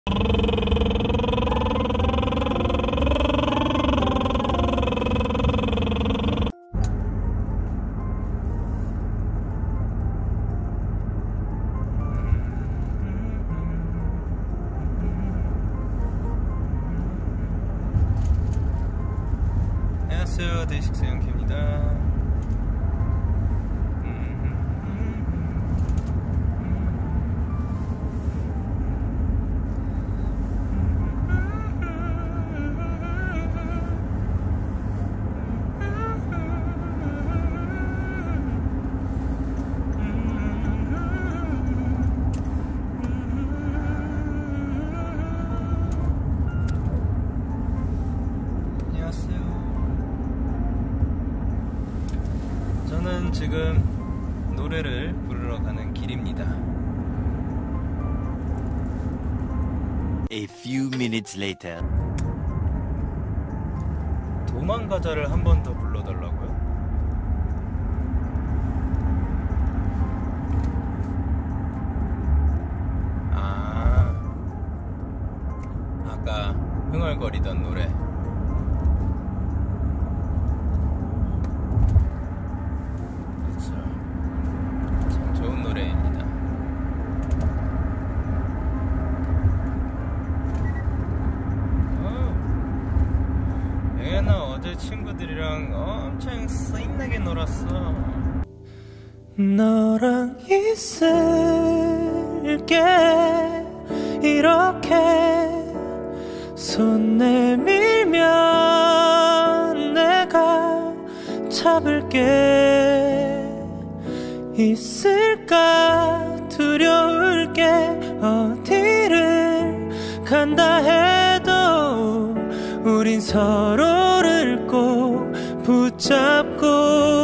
안녕하세요, 데이식스 영케입니다. 저는 지금 노래를 부르러 가는 길입니다. A few minutes later. 도망가자를 한 번 더 불러달라고요? 아까 흥얼거리던 노래. 참 좋은 노래입니다. 영현아, 어제 친구들이랑 엄청 신나게 놀았어. 너랑 있을게, 이렇게 손 내밀면 내가 잡을게. 있을까 두려울 게, 어디를 간다 해도 우린 서로를 꼭 붙잡고